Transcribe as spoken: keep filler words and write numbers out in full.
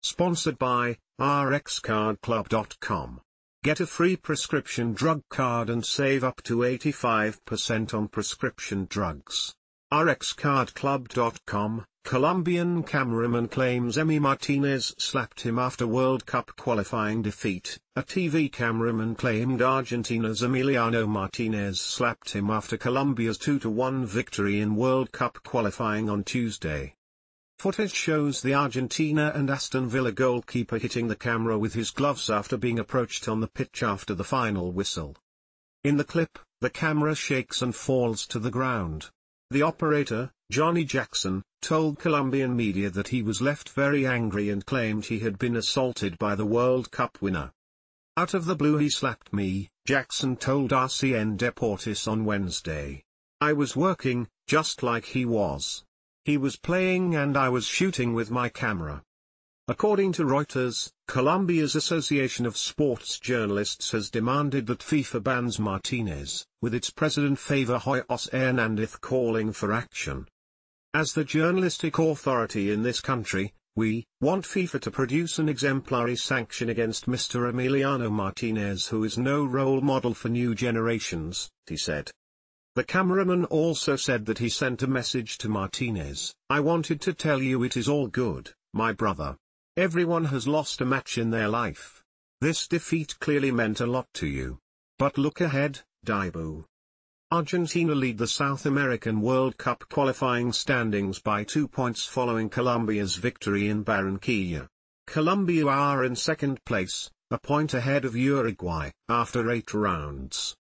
Sponsored by R X card club dot com. Get a free prescription drug card and save up to eighty-five percent on prescription drugs. R X card club dot com. Colombian cameraman claims Emi Martinez slapped him after World Cup qualifying defeat. A T V cameraman claimed Argentina's Emiliano Martinez slapped him after Colombia's two to one victory in World Cup qualifying on Tuesday. Footage shows the Argentina and Aston Villa goalkeeper hitting the camera with his gloves after being approached on the pitch after the final whistle. In the clip, the camera shakes and falls to the ground. The operator, Jhonny Jackson, told Colombian media that he was left very angry and claimed he had been assaulted by the World Cup winner. "Out of the blue he slapped me," Jackson told R C N Deportes on Wednesday. "I was working, just like he was. He was playing and I was shooting with my camera." According to Reuters, Colombia's Association of Sports Journalists has demanded that FIFA bans Martinez, with its president Faiver Hoyos Hernandez calling for action. "As the journalistic authority in this country, we want FIFA to produce an exemplary sanction against Mister Emiliano Martinez, who is no role model for new generations," he said. The cameraman also said that he sent a message to Martinez: "I wanted to tell you it is all good, my brother. Everyone has lost a match in their life. This defeat clearly meant a lot to you. But look ahead, Dibu." Argentina lead the South American World Cup qualifying standings by two points following Colombia's victory in Barranquilla. Colombia are in second place, a point ahead of Uruguay, after eight rounds.